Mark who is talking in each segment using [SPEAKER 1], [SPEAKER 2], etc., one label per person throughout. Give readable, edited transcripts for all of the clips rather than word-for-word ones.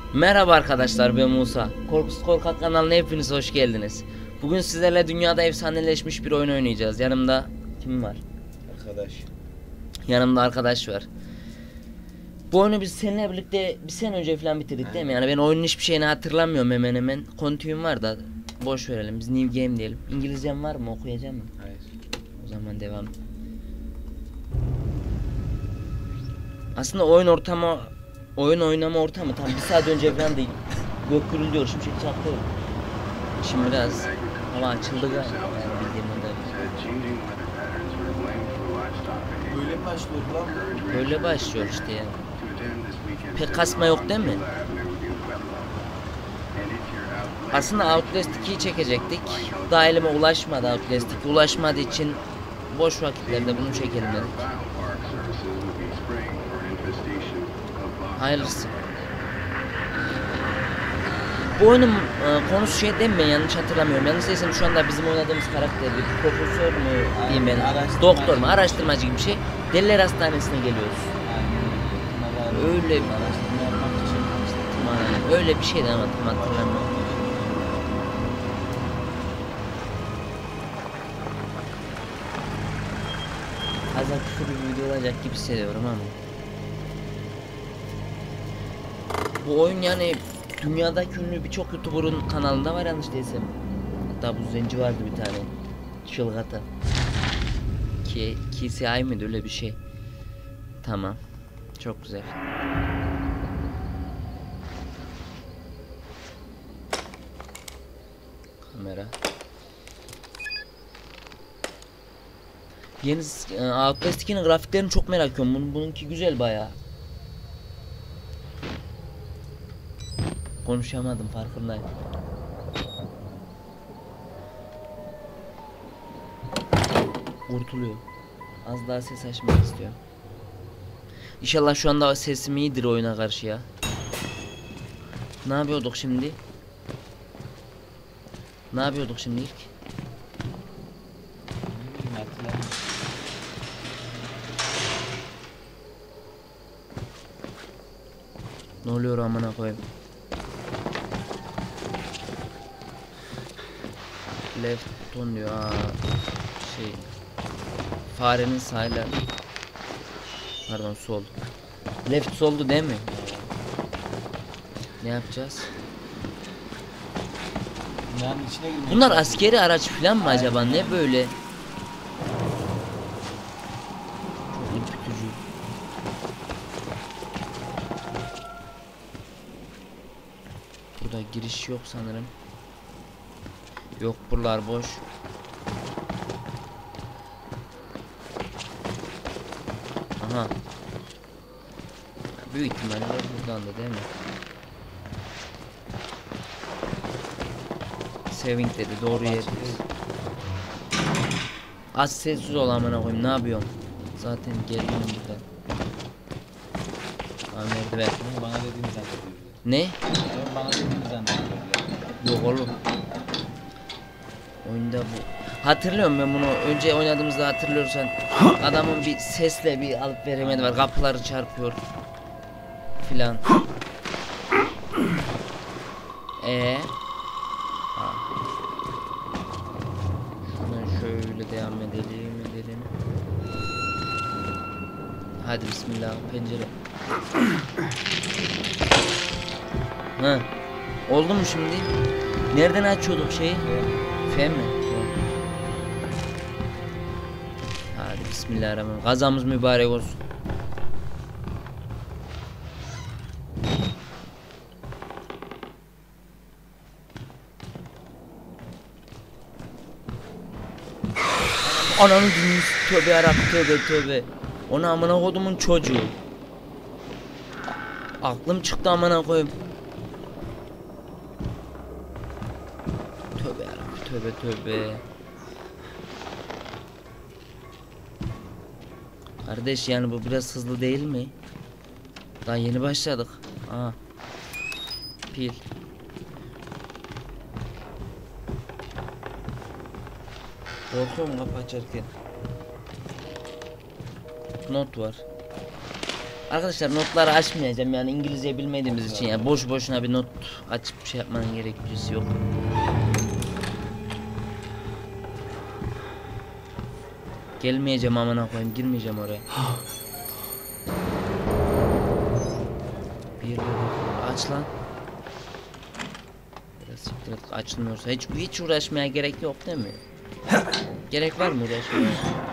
[SPEAKER 1] Merhaba arkadaşlar, ben Musa. Korkusuz Korkak kanalına hepiniz hoş geldiniz. Bugün sizlerle dünyada efsaneleşmiş bir oyun oynayacağız. Yanımda kim var?
[SPEAKER 2] Arkadaş.
[SPEAKER 1] Yanımda arkadaş var. Bu oyunu biz seninle birlikte bir sene önce falan bitirdik değil mi? Yani ben oyunun hiçbir şeyini hatırlamıyorum hemen hemen. Continuum var da boş verelim. Biz new game diyelim. İngilizcem var mı? Okuyacağım mı?
[SPEAKER 2] Hayır.
[SPEAKER 1] O zaman devam. Aslında oyun oynama ortamı tam bir saat önce falan değil. Gök gürülüyor, şimşek çaktı. Şimdi biraz hava açıldı galiba. Yani bildiğim kadarıyla.
[SPEAKER 2] Böyle mi başlıyor lan bu?
[SPEAKER 1] Böyle başlıyor işte yani. Pek kasma yok değil mi? Aslında Outlast 2'yi çekecektik. Daha elime ulaşmadı Outlast 2. Ulaşmadığı için boş vakitlerde bunu çekelim dedik. Hayırlısı. Bu oyunun konusu şey değil mi? Yanlış hatırlamıyorum. Yanlış değilsem şu anda bizim oynadığımız karakter bir profesör mü diyeyim ben, doktor mu, araştırmacı gibi bir şey. Deliler Hastanesi'ne geliyoruz. Öyle bir
[SPEAKER 2] araştırma yapmak için işte.
[SPEAKER 1] öyle bir şeydi ama tam hatırlamıyorum. Az daha küfür bir video olacak gibi hissediyorum ama. Bu oyun yani dünyadaki ünlü birçok YouTuber'ın kanalında var yanlış değilsem. Hatta bu zenci vardı bir tane. Çılgata. KCI miydi öyle bir şey. Tamam. Çok güzel. Kamera. Yeni Outlast 2'nin grafiklerini çok merak ediyorum. Bununki güzel bayağı. Konuşamadım farkındayım. Kurtuluyor. Az daha ses açmak istiyorum. İnşallah şu anda sesim iyidir oyuna karşı ya. Ne yapıyorduk şimdi? Ne yapıyorduk şimdi ilk? Ne oluyor amına koyayım? Left button diyor. Şey. Farenin sağıyla. Pardon, sol. Left soldu değil mi? Ne yapacağız?
[SPEAKER 2] Dünyanın içine girmek.
[SPEAKER 1] Bunlar askeri araç falan mı acaba? Ne böyle? Çok ürkütücü. Burada giriş yok sanırım. Yok, buralar boş. Aha. Büyük ihtimalle buradan da değil mi? Saving dedi, doğru yer. Az sessiz ol amına koyayım, ne yapıyorsun? Zaten geliyorum burada. Merdiven.
[SPEAKER 2] Bana dediğini zannediyor.
[SPEAKER 1] Ne?
[SPEAKER 2] Sen bana dediğini zannediyor.
[SPEAKER 1] Yok oğlum. Oyunda bu. Hatırlıyorum ben bunu önce oynadığımızda, hatırlıyorsan adamın bir sesle bir alıp veremedi var, kapıları çarpıyor filan. Şuradan şöyle devam edelim. Hadi bismillah, pencere. Ha. Oldu mu şimdi? Nereden açıyorduk şeyi? F mi? Hadi bismillahirrahmanirrahim. Gazamız mübarek olsun. Ananı dinliyorsun. Tövbe yarabbim, tövbe. Ona amına kodumun çocuğu. Aklım çıktı amına koyayım. Tövbe yarabbim, tövbe. Kardeş yani bu biraz hızlı değil mi? Daha yeni başladık. Aa. Pil. Korkuyorum kapı açarken. Not var. Arkadaşlar notları açmayacağım yani İngilizce bilmediğimiz için ya boş boşuna bir not açıp şey yapmanın gerekçesi yok. Gelmeyeceğim amına koyayım, girmeyeceğim oraya. Bir aç lan. Biraz siktir et, açılmıyorsa hiç uğraşmaya gerek yok değil mi? Gerek var mı uğraşmaya?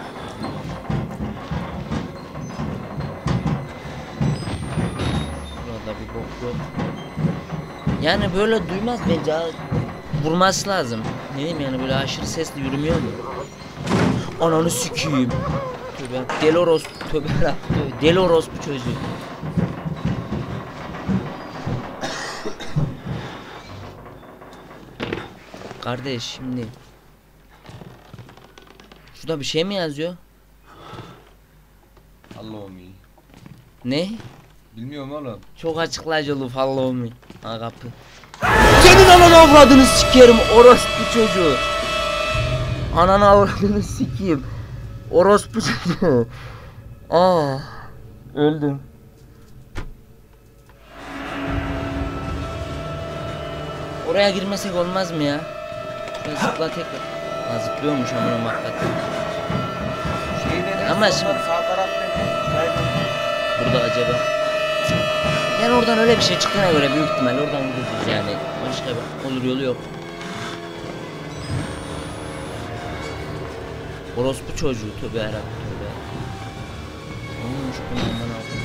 [SPEAKER 1] Burada bir bok yok. Yani böyle duymaz bence, vurması lazım. Ne diyeyim yani, böyle aşırı sesli yürümüyor mu? Ananı sikiyim. Tövbe, deli orospu, tövbe deli orospu çocuğu. Kardeş şimdi şurada bir şey mi yazıyor?
[SPEAKER 3] Allah'ım iyi.
[SPEAKER 1] Ne?
[SPEAKER 3] Bilmiyorum oğlum.
[SPEAKER 1] Çok açıklayıcı olur, follow me. Ha, kapı. Senin ananı avradını sikerim orospu çocuğu. Ananı avradını sikeyim. Orospu çocuğu. Aa, öldüm. Oraya girmesek olmaz mı ya? Şöyle zıpla tekrar. Ha, zıplıyormuş amına hakikaten. Ama şimdi
[SPEAKER 3] sağ taraf
[SPEAKER 1] burada acaba? Yani oradan öyle bir şey çıktığına göre büyük ihtimal oradan gideceğiz yani. Başka bir olur yolu yok. Orospu çocuğu, tövbe yarabbim tövbe. Olmuş bunu aman abi.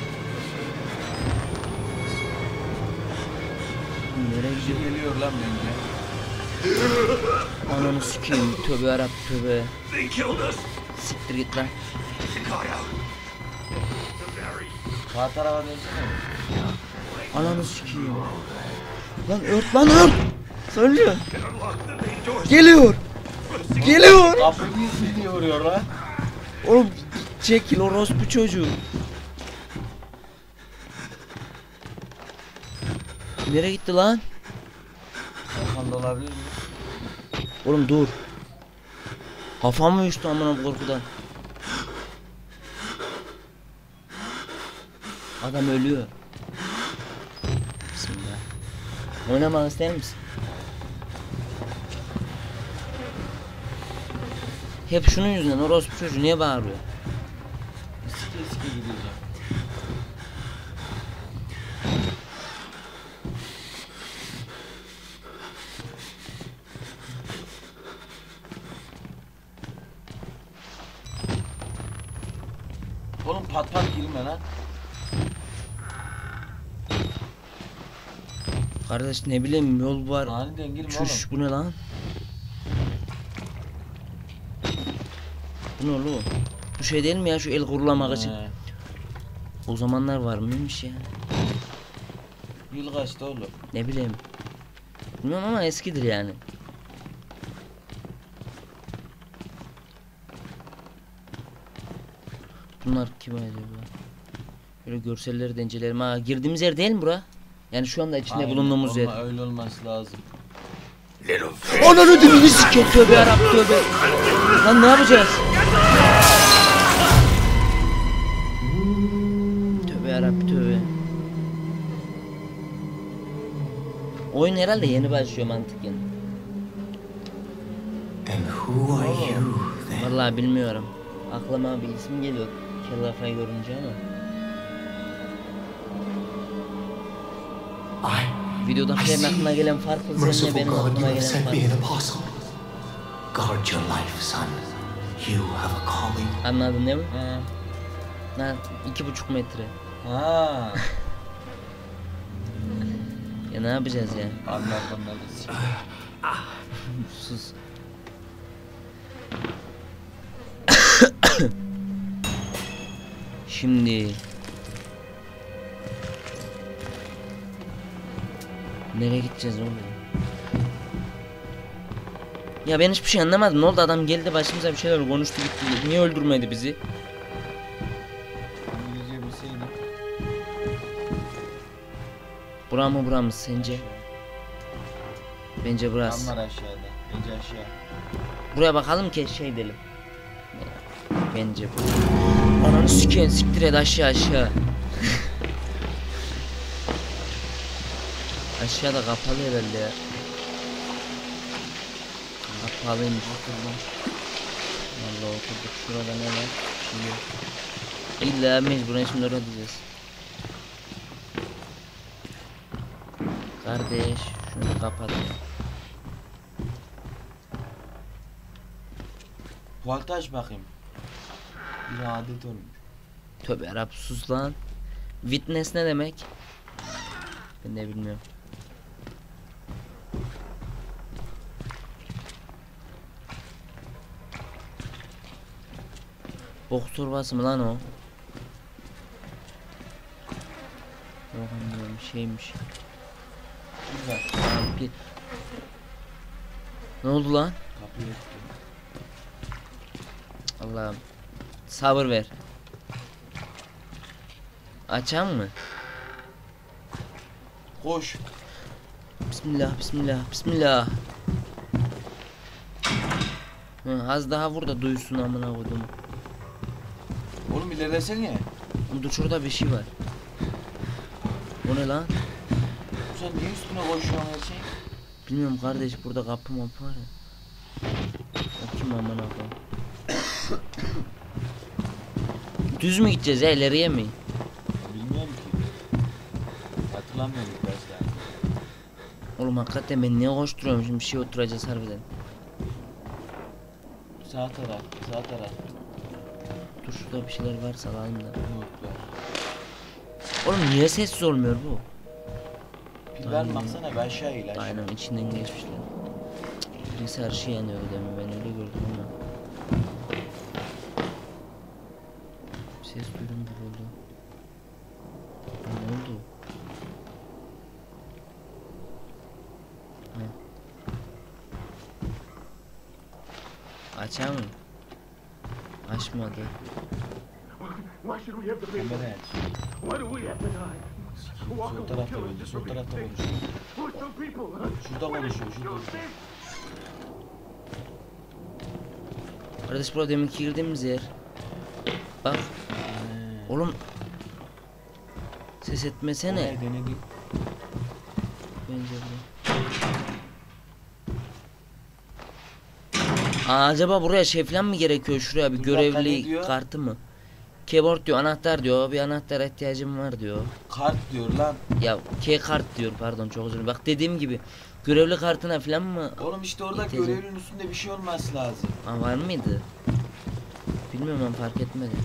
[SPEAKER 1] Nereye gidiyor?
[SPEAKER 3] geliyor lan bence.
[SPEAKER 1] Ananı sikeyim, tövbe yarabbim tövbe. Siktir git lan.
[SPEAKER 3] Sağ tarafa dönsene.
[SPEAKER 1] Ananı sikeyim. Lan ört lan ört. Söylüyor. Geliyor. Geliyor.
[SPEAKER 3] Kapıyı niye vuruyor lan?
[SPEAKER 1] Oğlum çekil orospu çocuğu. Nereye gitti lan?
[SPEAKER 3] Arkanda olabilir mi?
[SPEAKER 1] Oğlum dur. Kafam mı uçtu amına korkudan? Adam ölüyor. Bismillah. Oynamak ister misin? Hep şunun yüzünden orospu çocuğu niye bağırıyor?
[SPEAKER 3] Sike gideceğim. Oğlum pat pat girme lan.
[SPEAKER 1] Kardeş ne bileyim yol var.
[SPEAKER 3] Aniden girme
[SPEAKER 1] Çüş bu ne lan? Bu ne oğlum? Bu şey değil mi ya, şu el kurulamak için?
[SPEAKER 3] He.
[SPEAKER 1] O zamanlar var mıymış ya?
[SPEAKER 3] Yıl kaçtı oğlum?
[SPEAKER 1] Ne bileyim. Bilmiyorum ama eskidir yani. Bunlar kim acaba? Böyle görselleri de inceleyelim. Ha, girdiğimiz yer değil mi bura? Yani şu anda içinde
[SPEAKER 3] Aynen,
[SPEAKER 1] bulunduğumuz yer.
[SPEAKER 3] öyle olması lazım.
[SPEAKER 1] Ananı dibini sikeyim, tövbe yarabbim tövbe. Lan ne yapacağız? Tövbe yarabbim tövbe. Oyun herhalde yeni başlıyor mantıken. Vallahi bilmiyorum. Aklıma bir isim geliyor Kellafa'yı görünce ama. Videodan senin aklına gelen farklı, seninle benim aklıma gelen farklı.
[SPEAKER 4] Guard your life, son. You have a calling.
[SPEAKER 1] Anladın değil mi?
[SPEAKER 3] He.
[SPEAKER 1] Lan 2,5 metre.
[SPEAKER 3] Ha.
[SPEAKER 1] Ya ne yapacağız ya?
[SPEAKER 3] Anladım.
[SPEAKER 1] Sus. Şimdi nereye gideceğiz oğlum? Ya ben hiçbir şey anlamadım. Ne oldu, adam geldi başımıza bir şeyler konuştu gitti. Niye öldürmedi bizi?
[SPEAKER 3] İngilizce bilseydim.
[SPEAKER 1] Bura mı bura mı sence? Bence burası.
[SPEAKER 3] Tam var aşağıda. Bence aşağı.
[SPEAKER 1] Buraya bakalım ki şey edelim. Bence bu. Ananı sikeyim, siktir et aşağı aşağı. Aşağıda kapalı herhalde ya. Kapalıymış. Vallahi oturduk. Şurada ne var? Şimdi İlla mecburen şimdi oraya diyeceğiz. Kardeş şunu kapat ya.
[SPEAKER 3] Tuvalete aç bakayım. Bir adet olmuş.
[SPEAKER 1] Tövbe Arap sus lan. Witness ne demek? Ben de bilmiyorum. Bok torbası mı lan o? Yok anlıyorum şeymiş.
[SPEAKER 3] Güzel.
[SPEAKER 1] Abi, ne oldu lan?
[SPEAKER 3] Kapıyı örttüm.
[SPEAKER 1] Allah'ım. Sabır ver. Açan mı?
[SPEAKER 3] Koş.
[SPEAKER 1] Bismillah, bismillah, bismillah. Hı, az daha vur da duysun amına koydum.
[SPEAKER 3] Oğlum ilerlesene.
[SPEAKER 1] Dur şurada bir şey var. O ne lan?
[SPEAKER 3] Sen niye üstüne koşuyorsun her şey?
[SPEAKER 1] Bilmiyorum kardeş, burada kapı mapı var ya. O kim amına koyayım? Düz mü gideceğiz ya, ileriye mi?
[SPEAKER 3] Bilmiyorum ki. Hatırlamıyorum başta.
[SPEAKER 1] Oğlum hakikaten ben niye koşturuyorum şimdi, bir şey oturacağız harbiden.
[SPEAKER 3] Sağ taraf, sağ taraf.
[SPEAKER 1] Dur şurada bir şeyler varsa alalım da.
[SPEAKER 3] Yok var.
[SPEAKER 1] Oğlum niye sessiz olmuyor bu?
[SPEAKER 3] Pil ver baksana, ben aşağı il aşağı.
[SPEAKER 1] Aynen içinden geçmişler. Birisi her şey yanıyor demin, ben öyle gördüm ama. Ses duydum gibi oldu. Ne oldu? Ne? Açar mı? Açmadı.
[SPEAKER 5] Why should we have the baby?
[SPEAKER 3] Kamera aç.
[SPEAKER 5] Why do we have to die? Walk
[SPEAKER 3] Sol
[SPEAKER 5] will
[SPEAKER 3] tarafta
[SPEAKER 5] kill us
[SPEAKER 3] bence,
[SPEAKER 5] just
[SPEAKER 3] sol
[SPEAKER 5] for
[SPEAKER 3] tarafta
[SPEAKER 5] being
[SPEAKER 3] konuşuyor.
[SPEAKER 5] safe. We're some people, huh?
[SPEAKER 3] Şurada konuşuyor, şurada.
[SPEAKER 1] Kardeş burada deminki girdiğimiz yer. Bak. Oğlum. Ses etmesene.
[SPEAKER 3] Oraya denedim.
[SPEAKER 1] Bence bu. Acaba buraya şey falan mı gerekiyor, şuraya bir
[SPEAKER 3] Dur dakika, ne
[SPEAKER 1] görevli
[SPEAKER 3] diyor?
[SPEAKER 1] kartı mı? Keyboard diyor, anahtar diyor, bir anahtara ihtiyacım var diyor.
[SPEAKER 3] Kart diyor lan.
[SPEAKER 1] Ya key kart diyor, pardon çok özür dilerim. Bak dediğim gibi görevli kartına falan mı?
[SPEAKER 3] Oğlum işte orada
[SPEAKER 1] İhtiyacım-
[SPEAKER 3] görevlinin üstünde bir şey olması lazım.
[SPEAKER 1] Aa, var mıydı? Bilmiyorum, ben fark etmedim.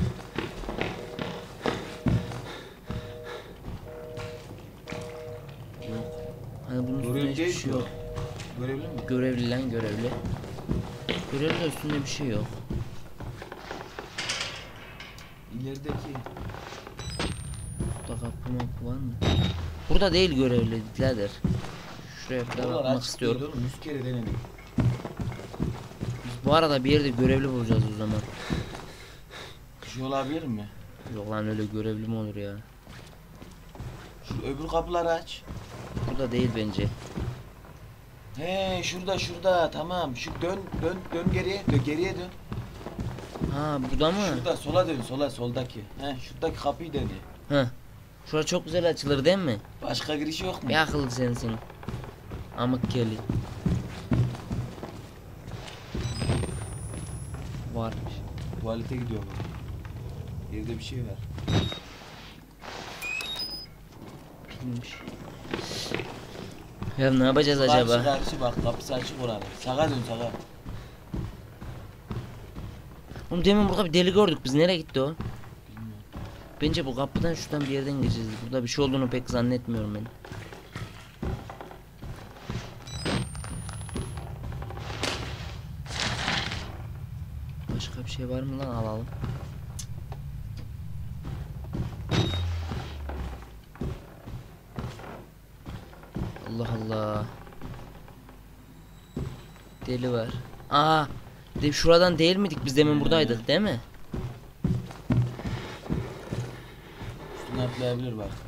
[SPEAKER 3] Yok.
[SPEAKER 1] Hani bunun üstünde
[SPEAKER 3] Görevli
[SPEAKER 1] hiçbir
[SPEAKER 3] değil
[SPEAKER 1] şey
[SPEAKER 3] ki
[SPEAKER 1] yok.
[SPEAKER 3] o. Görevli mi?
[SPEAKER 1] Görevli lan, görevli. Görevli de üstünde bir şey yok.
[SPEAKER 3] İlerideki.
[SPEAKER 1] Burada kapı mapı var mı? Burada değil görevli birader. Şuraya bir daha
[SPEAKER 3] Oralar
[SPEAKER 1] bakmak
[SPEAKER 3] açık
[SPEAKER 1] istiyorum.
[SPEAKER 3] değil oğlum, 100 kere denedik.
[SPEAKER 1] Biz bu arada bir yerde görevli bulacağız o zaman.
[SPEAKER 3] Kişi olabilir mi?
[SPEAKER 1] Yok lan, öyle görevli mi olur ya?
[SPEAKER 3] Şu öbür kapıları aç.
[SPEAKER 1] Burada değil bence.
[SPEAKER 3] He şurada şurada, tamam. Şu dön geriye, geriye dön.
[SPEAKER 1] Ha burada mı?
[SPEAKER 3] Şurada sola dön, soldaki. He şuradaki kapıyı dene.
[SPEAKER 1] Heh. Şura çok güzel açılır değil mi?
[SPEAKER 3] Başka giriş yok mu?
[SPEAKER 1] Bir akıllı sensin. Amık keli. Varmış.
[SPEAKER 3] Tuvalete gidiyorum. Yerde bir şey var.
[SPEAKER 1] Bilmiş. Ya ne yapacağız acaba?
[SPEAKER 3] Karşı bak, kapısı açık oranın. Sağa dön sağa.
[SPEAKER 1] Oğlum demin burada bir deli gördük biz, nereye gitti o?
[SPEAKER 3] Bilmiyorum.
[SPEAKER 1] Bence bu kapıdan şuradan bir yerden geçeceğiz. Burada bir şey olduğunu pek zannetmiyorum ben. Başka bir şey var mı lan, alalım. Allah Allah. Deli var. Aa, de şuradan değil miydik biz, demin buradaydık değil mi?
[SPEAKER 3] Üstüne atlayabilir bak.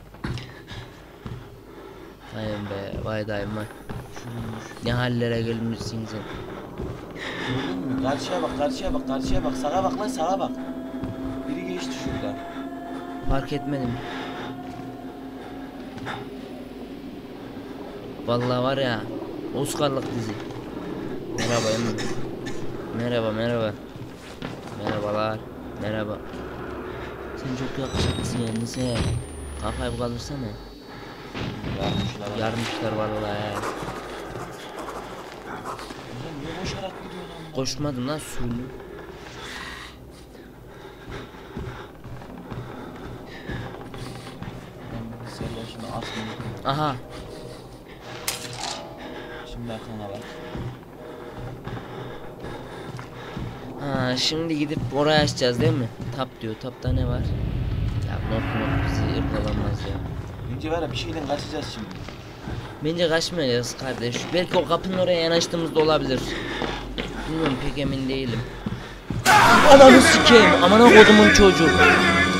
[SPEAKER 1] Aynen be, vay daim vay.
[SPEAKER 3] Şuruymuş.
[SPEAKER 1] Ne hallere gelmişsin sen.
[SPEAKER 3] Gördün mü? Karşıya bak, karşıya bak, karşıya bak. Sağa bak lan, sağa bak. Biri geçti şurada.
[SPEAKER 1] Fark etmedim. Vallahi var ya, Oscar'lık dizi. Merhaba Emre. Merhaba merhaba. Merhabalar. Merhaba. Sen çok yakışıklısın yalnız he. Kafayı bir kaldırsana.
[SPEAKER 3] Yarmışlar.
[SPEAKER 1] Yarmışlar vallahi.
[SPEAKER 3] Oğlum niye koşarak gidiyorsun lan?
[SPEAKER 1] Koşmadım lan suyunu.
[SPEAKER 3] Sen de şimdi asmayı.
[SPEAKER 1] Aha.
[SPEAKER 3] Şimdi arkana bak.
[SPEAKER 1] Ha şimdi gidip oraya açacağız değil mi? Tap diyor. Tapta ne var? Ya not bizi ırgalamaz ya.
[SPEAKER 3] Önce var ya bir şeyden kaçacağız şimdi.
[SPEAKER 1] Bence kaçmayacağız kardeş. Belki o kapının oraya yanaştığımızda olabilir. Bilmiyorum pek emin değilim. Ananı sikeyim. Amına kodumun çocuğu. Lan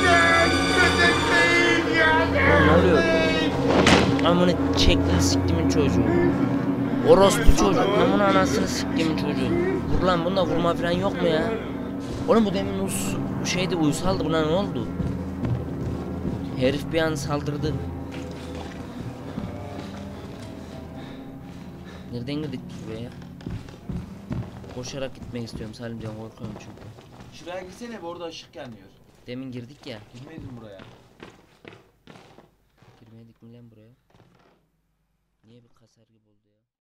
[SPEAKER 1] ne oluyor? Amına çektiğini siktimin çocuğu. Orospu çocuk. Amına anasını siktimin çocuğu. Vur lan, bunda vurma falan yok mu ya? Oğlum bu demin şeydi, uysaldı, buna ne oldu? Herif bir an saldırdı. Nereden girdik biz buraya? Koşarak gitmek istiyorum Salimcan, korkuyorum çünkü.
[SPEAKER 3] Şuraya girsene, orada ışık yanıyor.
[SPEAKER 1] Demin girdik ya.
[SPEAKER 3] Girmeydin buraya.
[SPEAKER 1] Girmedik mi lan buraya? Niye bir kasar gibi?